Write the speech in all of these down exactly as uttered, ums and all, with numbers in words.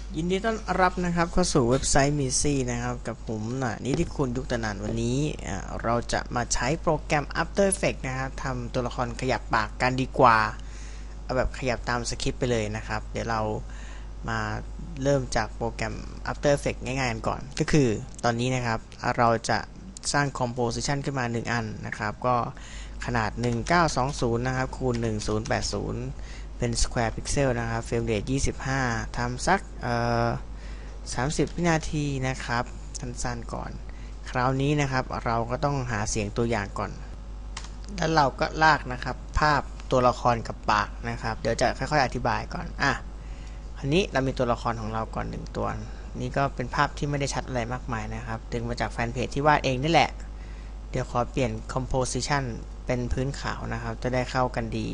ยินดีต้อนรับนะครับเข้าสู่เว็บไซต์มีซี่นะครับกับผมนะนิติคุณยุคตนานวันนี้เราจะมาใช้โปรแกรม After Effects นะครับทำตัวละครขยับปากกันดีกว่าเอาแบบขยับตามสคริปต์ไปเลยนะครับเดี๋ยวเรามาเริ่มจากโปรแกรม After Effects ง่ายๆกันก่อนก็คือตอนนี้นะครับเราจะสร้าง Composition ขึ้นมาหนึ่งอันนะครับก็ขนาดหนึ่งพันเก้าร้อยยี่สิบนะครับคูณหนึ่งพันแปดสิบเป็น square pixel นะครับ frame rate ยี่สิบห้าทำสักเอ่อสามสิบวินาทีนะครับสั้นๆก่อนคราวนี้นะครับเราก็ต้องหาเสียงตัวอย่างก่อนแล้วเราก็ลากนะครับภาพตัวละครกับปากนะครับเดี๋ยวจะค่อยๆอธิบายก่อนอ่ะอันนี้เรามีตัวละครของเราก่อนหนึ่งตัวนี่ก็เป็นภาพที่ไม่ได้ชัดอะไรมากมายนะครับดึงมาจากแฟนเพจที่วาดเองนี่แหละเดี๋ยวขอเปลี่ยน composition เป็นพื้นขาวนะครับจะได้เข้ากันดี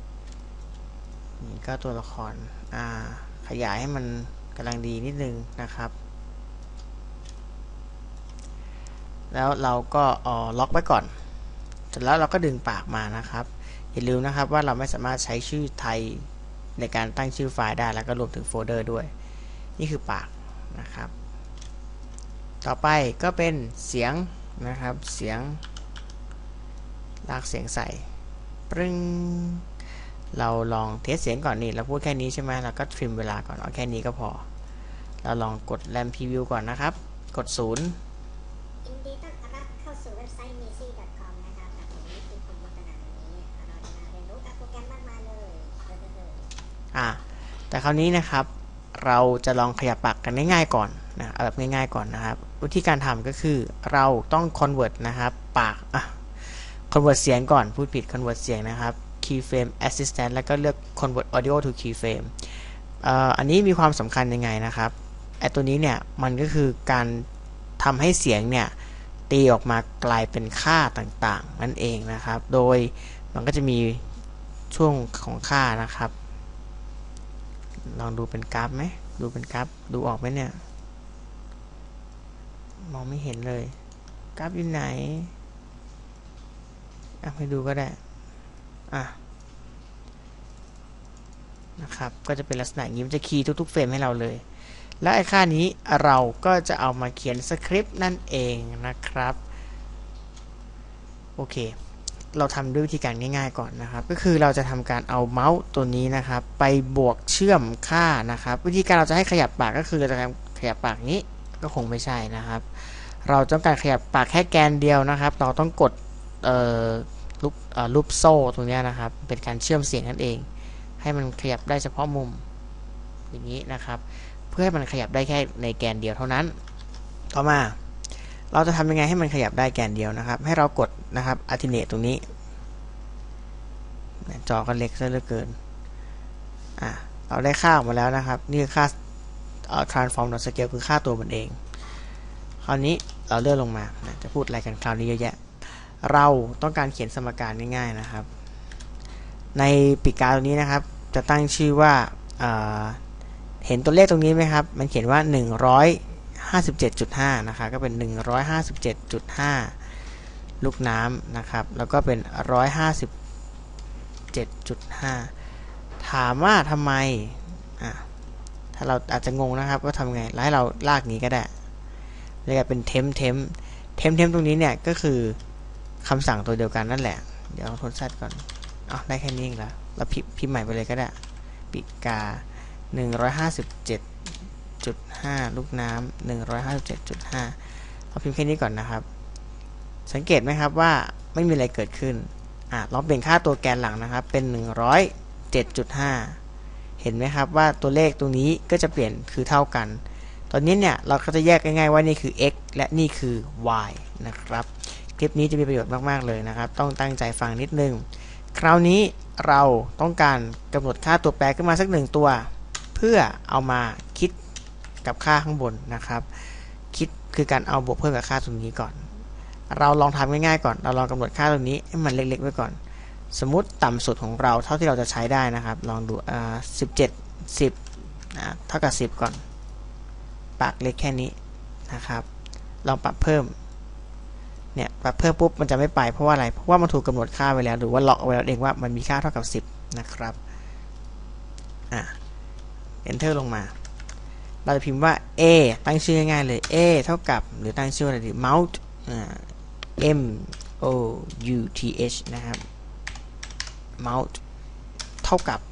นี่ก็ตัวละครอ่าขยายให้มันกำลังดีนิดนึงนะครับแล้วเราก็อ๋อล็อกไว้ก่อนเสร็จแล้วเราก็ดึงปากมานะครับอย่าลืมนะครับว่าเราไม่สามารถใช้ชื่อไทยในการตั้งชื่อไฟล์ได้แล้วก็รวมถึงโฟลเดอร์ด้วยนี่คือปากนะครับต่อไปก็เป็นเสียงนะครับเสียงลากเสียงใส่ปรึ้งเราลองเทสเสียงก่อนนี่เราพูดแค่นี้ใช่ไหมเราก็ทริมเวลาก่อนเอาแค่นี้ก็พอเราลองกดแรมพรีวิวก่อนนะครับกดศูนย์ยินดีต้อนรับเข้าสู่เว็บไซต์ มีซี่ ดอท คอม นะครับกับผมนิติคุณวัฒนาวันนี้เราจะมาเรียนรู้กับโปรแกรมมากมายเลยอ่าแต่คราวนี้นะครับเราจะลองขยับปากกันง่ายๆก่อนนะเอาแบบง่ายๆก่อนนะครับวิธีการทำก็คือเราต้อง convert นะครับปากอ่ะ convert เสียงก่อนพูดผิด convert เสียงนะครับ keyframe assistant แล้วก็เลือก convert audio to keyframe อ่าอันนี้มีความสำคัญยังไงนะครับไอตัวนี้เนี่ยมันก็คือการทำให้เสียงเนี่ยตีออกมากลายเป็นค่าต่างๆนั่นเองนะครับโดยมันก็จะมีช่วงของค่านะครับลองดูเป็นกราฟไหมดูเป็นกราฟดูออกไหมเนี่ยมองไม่เห็นเลยกราฟอยู่ไหนอ่ะให้ดูก็ได้อ่ะนะครับก็จะเป็นลักษณะนี้มันจะคีย์ทุกๆเฟรมให้เราเลยแล้วไอ้ค่านี้เราก็จะเอามาเขียนสคริปต์นั่นเองนะครับโอเคเราทำด้วยวิธีการง่ายๆก่อนนะครับก็คือเราจะทำการเอาเมาส์ตัวนี้นะครับไปบวกเชื่อมค่านะครับวิธีการเราจะให้ขยับปากก็คือเราจะขยับปากนี้ก็คงไม่ใช่นะครับเราต้องการขยับปากแค่แกนเดียวนะครับเราต้องกดรูปรูปโซ่ตรงนี้นะครับเป็นการเชื่อมเสียงนั่นเองให้มันขยับได้เฉพาะมุมอย่างนี้นะครับเพื่อให้มันขยับได้แค่ในแกนเดียวเท่านั้นต่อมาเราจะทำยังไงให้มันขยับได้แกนเดียวนะครับให้เรากดนะครับ alternate ตรงนี้จอก็เล็กซะเหลือเกินอ่ะเราได้ค่าออกมาแล้วนะครับนี่คือค่า transform scale คือค่าตัวมันเองคราวนี้เราเลื่อนลงมาจะพูดอะไรกันคราวนี้เยอะแยะเราต้องการเขียนสมการง่ายๆนะครับในปีกกาตัวนี้นะครับจะตั้งชื่อว่าเห็นตัวเลขตรงนี้ไหมครับมันเขียนว่าหนึ่งร้อยห้าสิบเจ็ดจุดห้านะครับก็เป็นหนึ่งร้อยห้าสิบเจ็ดจุดห้าลูกน้ำนะครับแล้วก็เป็นหนึ่งร้อยห้าสิบเจ็ดจุดห้าถามว่าทำไมอ่ะถ้าเราอาจจะงงนะครับก็ทำไงให้เราลากนี้ก็ได้เรียกเป็นเทมเทมเทมเทมตรงนี้เนี่ยก็คือคำสั่งตัวเดียวกันนั่นแหละเดี๋ยวทดสอบก่อนอ๋อได้แค่นี้เองแล้วเราพิมพ์พิมพ์ใหม่ไปเลยก็ได้ปีกาหนึ่งร้อยห้าสิบเจ็ดจุดห้าลูกน้ำหนึ่งร้อยห้าสิบเจ็ดจุดห้าเราพิมพ์แค่นี้ก่อนนะครับสังเกตไหมครับว่าไม่มีอะไรเกิดขึ้นอ่ะลองเปลี่ยนค่าตัวแกนหลังนะครับเป็นหนึ่งร้อยเจ็ดจุดห้าเห็นไหมครับว่าตัวเลขตรงนี้ก็จะเปลี่ยนคือเท่ากันตอนนี้เนี่ยเราก็จะแยกง่ายๆว่านี่คือ x และนี่คือ y นะครับคลิปนี้จะมีประโยชน์มากๆเลยนะครับต้องตั้งใจฟังนิดนึงคราวนี้เราต้องการกำหนดค่าตัวแปรขึ้นมาสักหนึ่งตัวเพื่อเอามาคิดกับค่าข้างบนนะครับคิดคือการเอาบวกเพิ่มกับค่าตรงนี้ก่อนเราลองทำง่ายๆก่อนเราลองกำหนดค่าตรงนี้ให้มันเล็กๆไว้ก่อนสมมุติต่ำสุดของเราเท่าที่เราจะใช้ได้นะครับลองดูอ่าสิบเจ็ด สิบนะเท่ากับสิบก่อนปากเล็กแค่นี้นะครับลองปรับเพิ่มเนี่ยปรับเพิ่มปุ๊บมันจะไม่ไปเพราะว่าอะไรเพราะว่ามันถูกกำหนดค่าไว้แล้วหรือว่าล็อกไว้แล้วเองว่ามันมีค่าเท่ากับสิบนะครับอ่ะ enter ลงมาเราจะพิมพ์ว่า a ตั้งชื่อง่ายๆเลย a เท่ากับหรือตั้งชื่ออะไรดี mouth m o u t h นะครับ mouth เท่ากับ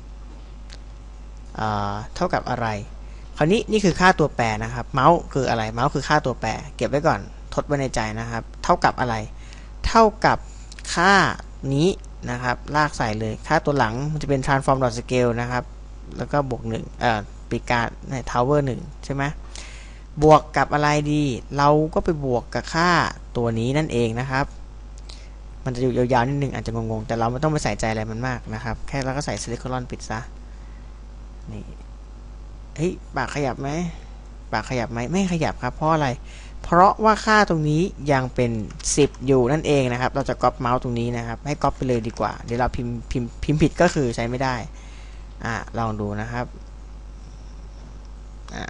เท่ากับอะไรคราวนี้นี่คือค่าตัวแปรนะครับ mouth คืออะไร mouth คือค่าตัวแปรเก็บไว้ก่อนทดไว้ในใจนะครับเท่ากับอะไรเท่ากับค่านี้นะครับลากใส่เลยค่าตัวหลังมันจะเป็น transform dot scale นะครับแล้วก็บวกหนึ่งเอ่อปีกาใน tower หนึ่งใช่ไหมบวกกับอะไรดีเราก็ไปบวกกับค่าตัวนี้นั่นเองนะครับมันจะอยู่ยาวๆนิดนึงอาจจะงงๆแต่เราไม่ต้องไปใส่ใจอะไรมันมากนะครับแค่เราก็ใส่ semicolon ปิดซะนี่เฮ้ยปากขยับไหมปากขยับไหมไม่ขยับครับเพราะอะไรเพราะว่าค่าตรงนี้ยังเป็นสิบอยู่นั่นเองนะครับเราจะก๊อปเมาส์ตรงนี้นะครับให้ก๊อปไปเลยดีกว่าเดี๋ยวเราพิมพ์พิมพ์พิมพ์ผิดก็คือใช้ไม่ได้อ่าลองดูนะครับอ่า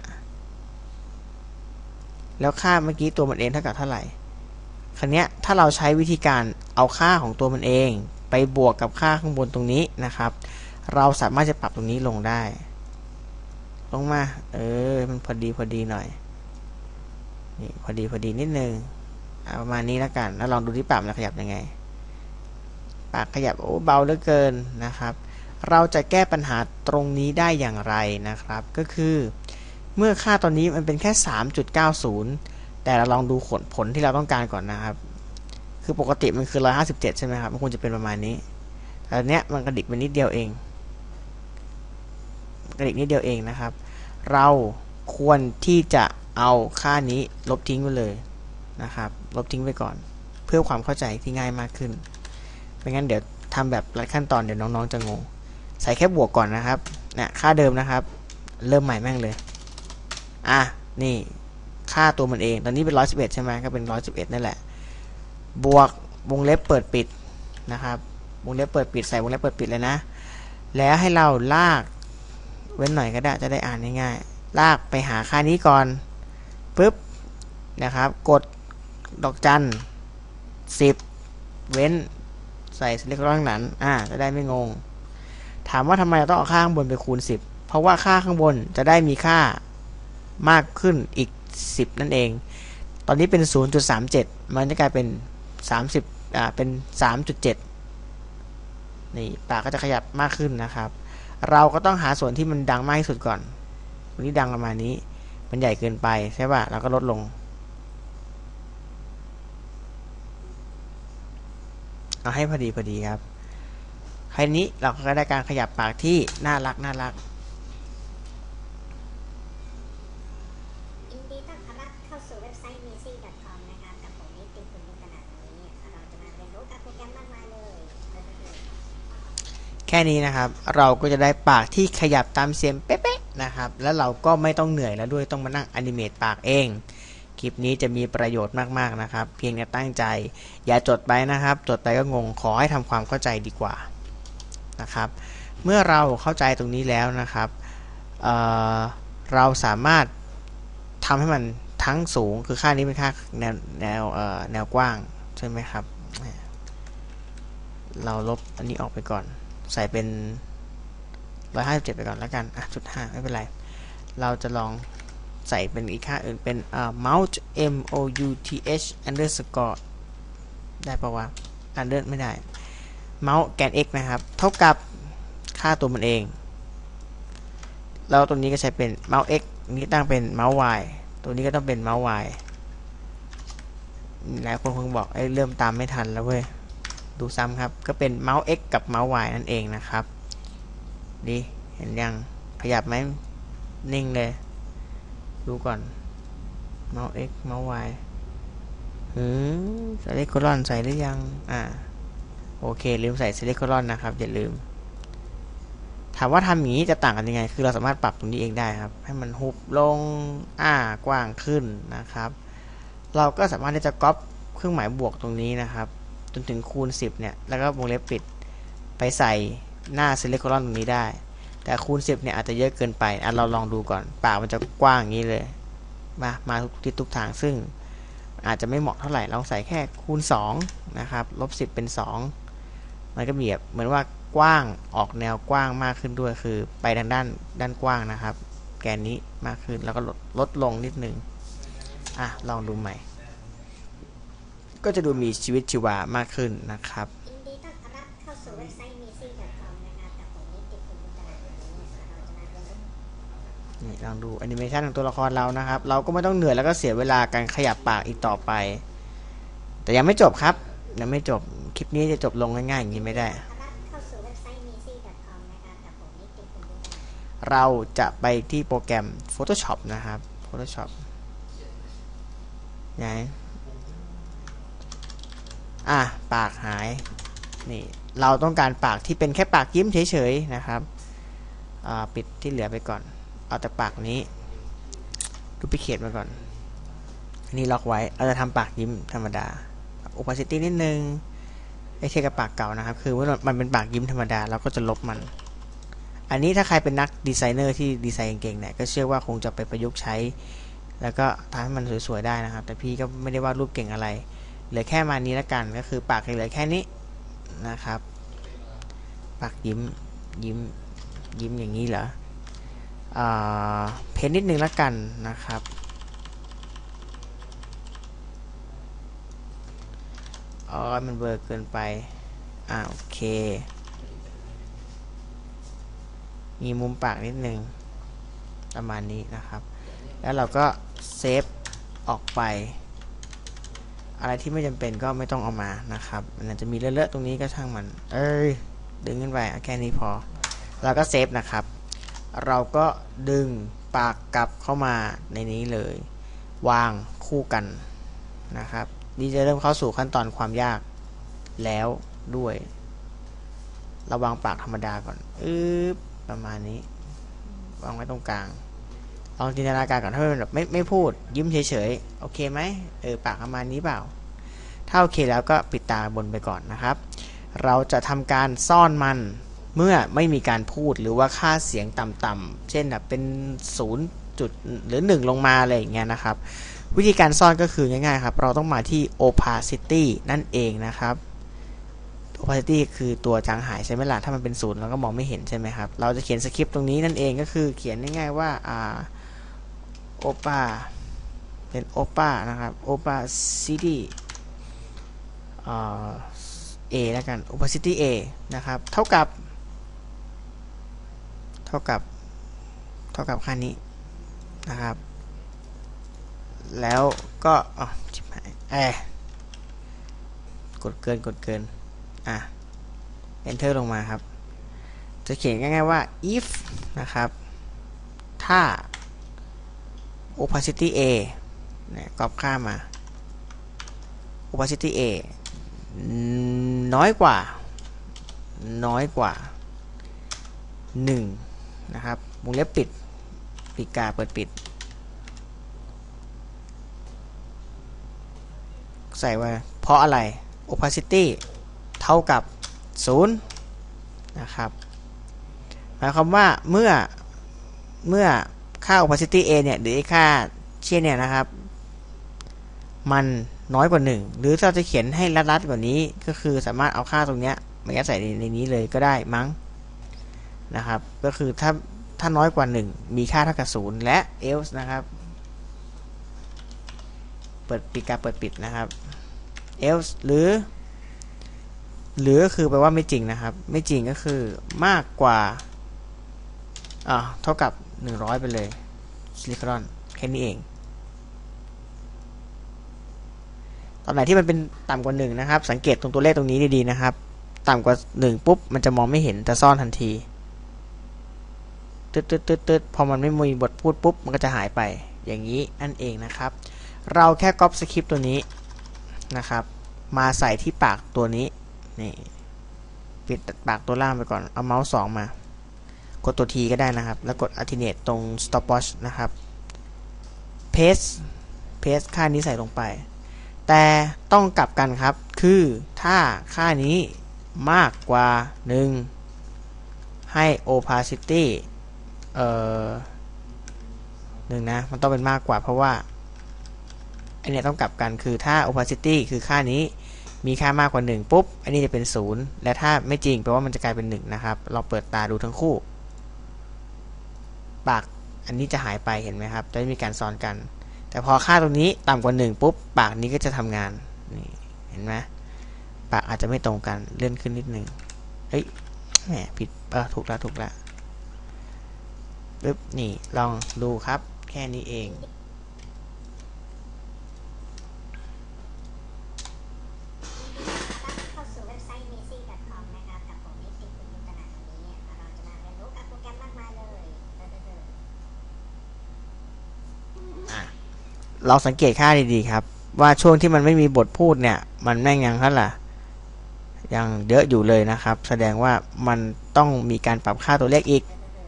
แล้วค่าเมื่อกี้ตัวมันเองเท่ากับเท่าไหร่คราวนี้ถ้าเราใช้วิธีการเอาค่าของตัวมันเองไปบวกกับค่าข้างบนตรงนี้นะครับเราสามารถจะปรับตรงนี้ลงได้ลงมาเออมันพอดีพอดีหน่อยนี่พอดีพอดีนิดนึงประมาณนี้แล้วกันแล้วลองดูที่ปากมันขยับยังไงปากขยับโอ้เบาเหลือเกินนะครับเราจะแก้ปัญหาตรงนี้ได้อย่างไรนะครับก็คือเมื่อค่าตอนนี้มันเป็นแค่ สามจุดเก้าศูนย์ แต่เราลองดูผลผลที่เราต้องการก่อนนะครับคือปกติมันคือหนึ่งร้อยห้าสิบเจ็ดใช่ไหมครับมันควรจะเป็นประมาณนี้แต่เนี้ยมันกระดิกไปนิดเดียวเองกระดิกนิดเดียวเองนะครับเราควรที่จะเอาค่านี้ลบทิ้งไปเลยนะครับลบทิ้งไปก่อนเพื่อความเข้าใจที่ง่ายมากขึ้นไม่งั้นเดี๋ยวทำแบบหลายขั้นตอนเดี๋ยวน้องๆจะงงใส่แค่บวกก่อนนะครับเนี่ยค่าเดิมนะครับเริ่มใหม่แม่งเลยอ่ะนี่ค่าตัวมันเองตอนนี้เป็นหนึ่งร้อยสิบเอ็ดใช่ไหมก็เป็นหนึ่งร้อยสิบเอ็ดนั่นแหละบวกวงเล็บเปิดปิดนะครับวงเล็บเปิดปิดใส่วงเล็บเปิดปิดเลยนะแล้วให้เราลากเว้นหน่อยก็ได้จะได้อ่านง่ายๆลากไปหาค่านี้ก่อนปึ๊บนะครับกดดอกจันสิบเว้นใส่เล็กน้อยข้างหลังอ่าจะได้ไม่งงถามว่าทำไมเราต้องเอาค่าข้างบนไปคูณสิบเพราะว่าค่าข้างบนจะได้มีค่ามากขึ้นอีกสิบนั่นเองตอนนี้เป็น ศูนย์จุดสามเจ็ด มันจะกลายเป็นสามสิบอ่าเป็น สามจุดเจ็ด นี่ปากก็จะขยับมากขึ้นนะครับเราก็ต้องหาส่วนที่มันดังมากที่สุดก่อนวันนี้ดังประมาณนี้มันใหญ่เกินไปใช่ป่ะเราก็ลดลงเอาให้พอดีพอดีครับคราวนี้เราก็ได้การขยับปากที่น่ารักน่ารักยินดีต้อนรับเข้าสู่เว็บไซต์ เมซี่ ดอท คอม นะครับกับผมนิติคุณมุกนาวันนี้เราจะมาเรียนรู้กับโปรแกรมมากมายเลยแค่นี้นะครับเราก็จะได้ปากที่ขยับตามเสียงเป๊ะๆนะครับแล้วเราก็ไม่ต้องเหนื่อยแล้วด้วยต้องมานั่งแอนิเมตปากเองคลิปนี้จะมีประโยชน์มากๆนะครับเพียงแต่ตั้งใจอย่าจดไปนะครับจดไปก็งงขอให้ทำความเข้าใจดีกว่านะครับเมื่อเราเข้าใจตรงนี้แล้วนะครับเเราสามารถทำให้มันทั้งสูงคือค่านี้เป็นค่าแนวแนวแนวกว้างใช่ไหมครับเราลบอันนี้ออกไปก่อนใส่เป็นหนึ่งร้อยห้าสิบเจ็ดไปก่อนแล้วกันอ่ะจุดห้าไม่เป็นไรเราจะลองใส่เป็นอีกค่าอื่นเป็นอ่า mouth m o u t h underscore ได้ปะวะ under ไม่ได้ mouth แกน x นะครับเท่ากับค่าตัวมันเองแล้วตัวนี้ก็ใช้เป็น mouth x นี้ตั้งเป็น mouth y ตัวนี้ก็ต้องเป็น mouth y หลายคนคงบอกไอ้เริ่มตามไม่ทันแล้วเว้ยดูซ้ำครับก็เป็น mouse x กับ mouse y นั่นเองนะครับดีเห็นยังขยับไหมนิ่งเลยดูก่อน mouse x mouse y หือใส่เลขโคลอนใส่หรือยังอ่าโอเคลืมใส่เลขโคลอนนะครับอย่าลืมถามว่าทำอย่างนี้จะต่างกันยังไงคือเราสามารถปรับตรงนี้เองได้ครับให้มันหุบลงอ่ากว้างขึ้นนะครับเราก็สามารถที่จะก๊อปเครื่องหมายบวกตรงนี้นะครับจนถึงคูณสิบเนี่ยแล้วก็วงเล็บปิดไปใส่หน้าเซเลคโคลอนตรงนี้ได้แต่คูณสิบเนี่ยอาจจะเยอะเกินไปอ่ะเราลองดูก่อนปากมันจะกว้างอย่างนี้เลยมามาทุกทิศทุกทางซึ่งอาจจะไม่เหมาะเท่าไหร่ลองใส่แค่คูณสองนะครับลบสิบเป็นสองมันก็มีแบบเหมือนว่ากว้างออกแนวกว้างมากขึ้นด้วยคือไปทางด้านด้านกว้างนะครับแกนนี้มากขึ้นแล้วก็ลดลดลงนิดนึงอ่ะลองดูใหม่ก็จะดูมีชีวิตชีวามากขึ้นนะครับยินดีต้อนรับเข้าสู่เว็บไซต์ มีซี่ ดอท คอม นะครับกับผมนิติคุณบุตรวันนี้เราจะมาเรียนรู้นี่ลองดูแอนิเมชันของตัวละครเรานะครับเราก็ไม่ต้องเหนื่อยแล้วก็เสียเวลาการขยับปากอีกต่อไปแต่ยังไม่จบครับยังไม่จบคลิปนี้จะจบลงง่ายๆอย่างนี้ไม่ได้เข้าสู่เว็บไซต์ มีซี่ ดอท คอม นะครับกับผมนิติคุณบุตรเราจะไปที่โปรแกรม Photoshop นะครับ Photoshop ไหนอ่ะปากหายนี่เราต้องการปากที่เป็นแค่ปากยิ้มเฉยๆนะครับปิดที่เหลือไปก่อนเอาแต่ปากนี้ดูพิเคทมาก่อนนี่ล็อกไว้เราจะทำปากยิ้มธรรมดา opacity นิดนึงไอ้เทียบกับปากเก่านะครับคือว่ามันเป็นปากยิ้มธรรมดาเราก็จะลบมันอันนี้ถ้าใครเป็นนักดีไซเนอร์ที่ดีไซน์เก่งๆเนี่ยก็เชื่อว่าคงจะไปประยุกต์ใช้แล้วก็ทำให้มันสวยๆได้นะครับแต่พี่ก็ไม่ได้วาดรูปเก่งอะไรเหลือแค่มานี้แล้วกันก็คือปากเหลือแค่นี้นะครับปากยิ้มยิ้มยิ้มอย่างนี้เหรอเพ้นนิดนึงแล้วกันนะครับอ๋อมันเบลอเกินไปอ่าโอเคมีมุมปากนิดนึงประมาณนี้นะครับแล้วเราก็เซฟออกไปอะไรที่ไม่จำเป็นก็ไม่ต้องเอามานะครับมันจะมีเลอะๆตรงนี้ก็ช่างมันเอ้ยดึงขึ้นไปแค่นี้พอเราก็เซฟนะครับเราก็ดึงปากกลับเข้ามาในนี้เลยวางคู่กันนะครับนี่จะเริ่มเข้าสู่ขั้นตอนความยากแล้วด้วยเราวางปากธรรมดาก่อนอึ๊บประมาณนี้วางไว้ตรงกลางลองจินตนาการก่อนถ้าเป็นแบบไม่ไม่พูดยิ้มเฉยๆโอเคไหมเออปากประมาณนี้เปล่าถ้าโอเคแล้วก็ปิดตาบนไปก่อนนะครับเราจะทำการซ่อนมันเมื่อไม่มีการพูดหรือว่าค่าเสียงต่ำๆเช่นแบบเป็นศูนย์จุดหรือหนึ่งลงมาอะไรอย่างเงี้ยนะครับวิธีการซ่อนก็คือง่ายๆครับเราต้องมาที่ opacity นั่นเองนะครับ opacity คือตัวจางหายใช่ไหมล่ะถ้ามันเป็นศูนย์เราก็มองไม่เห็นใช่ไหมครับเราจะเขียนสคริปต์ตรงนี้นั่นเองก็คือเขียนง่ายๆว่าอ่า opa เป็น opa นะครับ opacity อ่า a แล้วกัน opacity a นะครับเท่ากับเท่ากับเท่ากับค่านี้นะครับแล้วก็อ๋อชิบหายแอบกดเกินกดเกินอ่ะ enter ลงมาครับจะเขียนง่ายๆว่า if นะครับถ้า opacity a เนี่ยก๊อปค่ามา opacity a น้อยกว่าน้อยกว่าหนึ่งนะครับวงเล็บปิดปีกาเปิดปิดใส่ไว้เพราะอะไร opacity เท่ากับศูนย์นะครับหมายความว่าเมื่อเมื่อค่า opacity a เนี่ยหรือค่าเชี่ยเนี่ยนะครับมันน้อยกว่าหนึ่งหรือเราจะเขียนให้รัดๆกว่านี้ก็คือสามารถเอาค่าตรงเนี้ยมายัดใส่ในนี้เลยก็ได้มั้งนะครับก็คือถ้าถ้าน้อยกว่าหนึ่งมีค่าเท่ากับศูนย์และ else นะครับเปิดปิดการเปิดปิดนะครับ else หรือหรือก็คือแปลว่าไม่จริงนะครับไม่จริงก็คือมากกว่าอ่าเท่ากับหนึ่งร้อยไปเลยซิลิคอนแค่นี้เองตอนไหนที่มันเป็นต่ำกว่าหนึ่งนะครับสังเกตตรงตัวเลขตรงนี้ดีๆนะครับต่ำกว่าหนึ่งปุ๊บมันจะมองไม่เห็นจะซ่อนทันทีตึ๊ดตึ๊ดตึ๊ดตึ๊ดพอมันไม่มีบทพูดปุ๊บมันก็จะหายไปอย่างนี้นั่นเองนะครับเราแค่ก๊อปสคริปต์ตัวนี้นะครับมาใส่ที่ปากตัวนี้นี่ปิดปากตัวล่างไปก่อนเอาเมาส์สองมากดตัว T ก็ได้นะครับแล้วกด alternate ตรง stopwatch นะครับ paste paste ค่านี้ใส่ลงไปแต่ต้องกลับกันครับคือถ้าค่านี้มากกว่าหนึ่งให้ opacity เอ่อหนึ่งนะมันต้องเป็นมากกว่าเพราะว่าไอเนี่ยต้องกลับกันคือถ้า opacity คือค่านี้มีค่ามากกว่าหนึ่งปุ๊บอันนี้จะเป็นศูนย์และถ้าไม่จริงแปลว่ามันจะกลายเป็นหนึ่งนะครับเราเปิดตาดูทั้งคู่ปากอันนี้จะหายไปเห็นไหมครับจะไม่มีการซ้อนกันแต่พอค่าตรงนี้ต่ำกว่าหนึ่งปุ๊บปากนี้ก็จะทำงานนี่เห็นไหมปากอาจจะไม่ตรงกันเลื่อนขึ้นนิดนึงเฮ้ยแหมผิดเออถูกแล้วถูกแล้วปึ๊บนี่ลองดูครับแค่นี้เองเข้าสู่เว็บไซต์ เมซี่ ดอท คอม นะครับกับผมนิติคุณยุทธนาตรงนี้เราจะมาเรียนรู้กับโปรแกรมมากมายเลยอ่ะเราสังเกตค่าดีๆครับว่าช่วงที่มันไม่มีบทพูดเนี่ยมันแม่งยังเท่าไหร่ยังเยอะอยู่เลยนะครับแสดงว่ามันต้องมีการปรับค่าตัวเลขอีก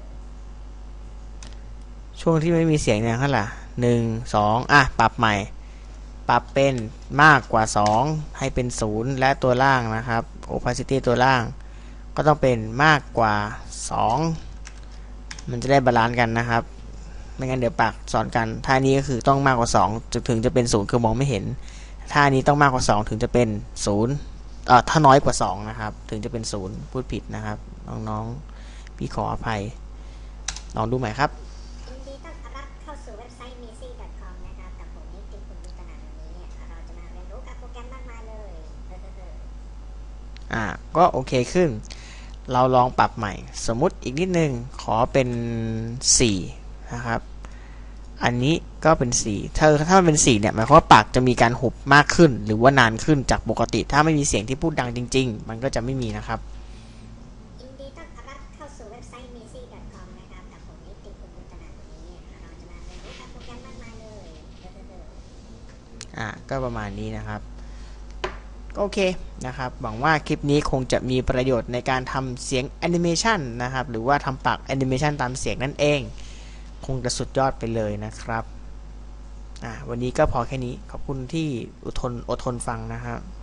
ช่วงที่ไม่มีเสียงเนี่ยเท่าไหร่หนึ่งสองอ่ะปรับใหม่ปรับเป็นมากกว่าสองให้เป็นศูนย์และตัวล่างนะครับ opacity ตัวล่างก็ต้องเป็นมากกว่าสองมันจะได้บาลานซ์กันนะครับไม่งั้นเดี๋ยวปากสอนกันท่านี้ก็คือต้องมากกว่าสองถึงจะเป็นศูนย์คือมองไม่เห็นท่านี้ต้องมากกว่าสองถึงจะเป็นศูนย์เอ่อถ้าน้อยกว่าสองนะครับถึงจะเป็นศูนย์พูดผิดนะครับน้องๆพี่ขออภัยลองดูใหม่ครับยินดีต้อนรับเข้าสู่เว็บไซต์ เมซี่ ดอท คอม นะครับกับผมนิติคุณยุทธนาตรงนี้เราจะมาเรียนรู้กับโปรแกรมมากมายเลยอ่าก็โอเคขึ้นเราลองปรับใหม่สมมุติอีกนิดนึงขอเป็นสี่นะครับอันนี้ก็เป็นสี่ถ้าถ้ามันเป็นสี่เนี่ยหมายความว่าปากจะมีการหุบมากขึ้นหรือว่านานขึ้นจากปกติถ้าไม่มีเสียงที่พูดดังจริงๆมันก็จะไม่มีนะครับยินดีต้อนรับเข้าสู่เว็บไซต์ เมซี่ ดอท คอม นะครับกับผมนิติคุณยุทธนาตรงนี้เราจะมาเรียนรู้กับโปรแกรมมากมายเลยอ่าก็ประมาณนี้นะครับโอเคนะครับหวังว่าคลิปนี้คงจะมีประโยชน์ในการทำเสียงแอนิเมชันนะครับหรือว่าทำปากแอนิเมชันตามเสียงนั่นเองคงจะสุดยอดไปเลยนะครับอ่าวันนี้ก็พอแค่นี้ขอบคุณที่อดทนอดทนฟังนะครับ